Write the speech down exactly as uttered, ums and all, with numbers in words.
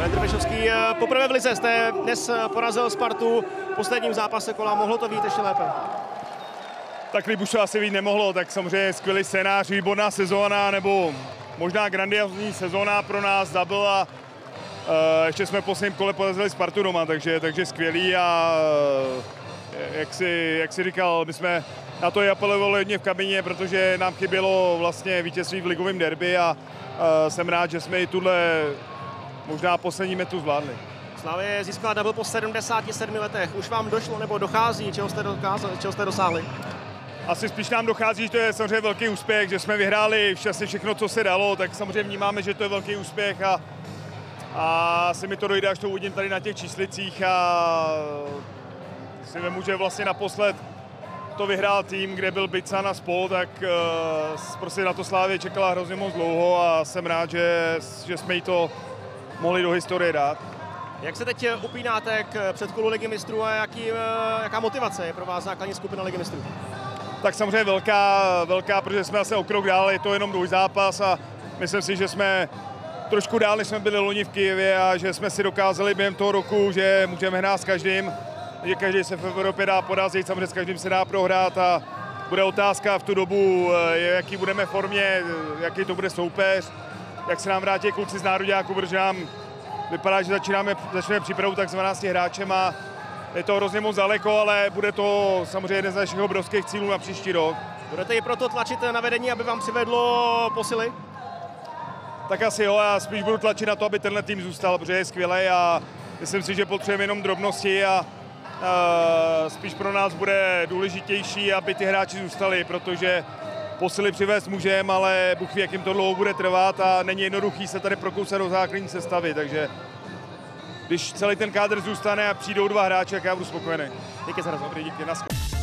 Petr Vyšovský, poprvé v lize jste dnes porazil Spartu v posledním zápase kola. Mohlo to být ještě lépe? Tak líp už to asi být nemohlo, tak samozřejmě skvělý scénář, výborná sezóna, nebo možná grandiozní sezóna pro nás double a uh, ještě jsme v posledním kole porazili Spartu doma, takže, takže skvělý a uh, jak, si, jak si říkal, my jsme na to i apelovali hodně v kabině, protože nám chybělo vlastně vítězství v ligovém derby a uh, jsem rád, že jsme i tuhle možná poslední metu zvládli. Slavie získala double po sedmdesáti sedmi letech. Už vám došlo nebo dochází, čeho jste, dokázali, čeho jste dosáhli? Asi spíš nám dochází, že to je samozřejmě velký úspěch, že jsme vyhráli vlastně všechno, co se dalo, tak samozřejmě vnímáme, že to je velký úspěch a, a asi mi to dojde, až to uvidím tady na těch číslicích a si vemu, že vlastně naposled to vyhrál tým, kde byl Bican a spol, tak uh, prostě na to Slavie čekala hrozně moc dlouho a jsem rád, že, že jsme jí to mohli do historie dát. Jak se teď upínáte k předkolu Ligy mistrů a jaký, jaká motivace je pro vás základní skupina Ligy mistrů? Tak samozřejmě velká, velká, protože jsme asi o krok dál, je to jenom dvojzápas a myslím si, že jsme trošku dál, než jsme byli loni v Kyjevě a že jsme si dokázali během toho roku, že můžeme hrát s každým, že každý se v Evropě dá porazit, samozřejmě s každým se dá prohrát a bude otázka v tu dobu, jaký budeme formě, jaký to bude soupeř, jak se nám vrátí kluci z nároďáku, protože nám vypadá, že začínáme, začneme přípravu tak s dvanácti hráčem a je to hrozně moc daleko, ale bude to samozřejmě jeden z našich obrovských cílů na příští rok. Budete i proto tlačit na vedení, aby vám přivedlo posily? Tak asi jo, já spíš budu tlačit na to, aby tenhle tým zůstal, protože je skvělý a myslím si, že potřebujeme jenom drobnosti a uh, spíš pro nás bude důležitější, aby ty hráči zůstali, protože posily přivést můžeme, ale Bůh ví, jak jim to dlouho bude trvat a není jednoduchý se tady prokousat do základní sestavy, takže když celý ten kádr zůstane a přijdou dva hráči, tak já budu spokojený. Díky za rozhovor. Dobrý, díky, na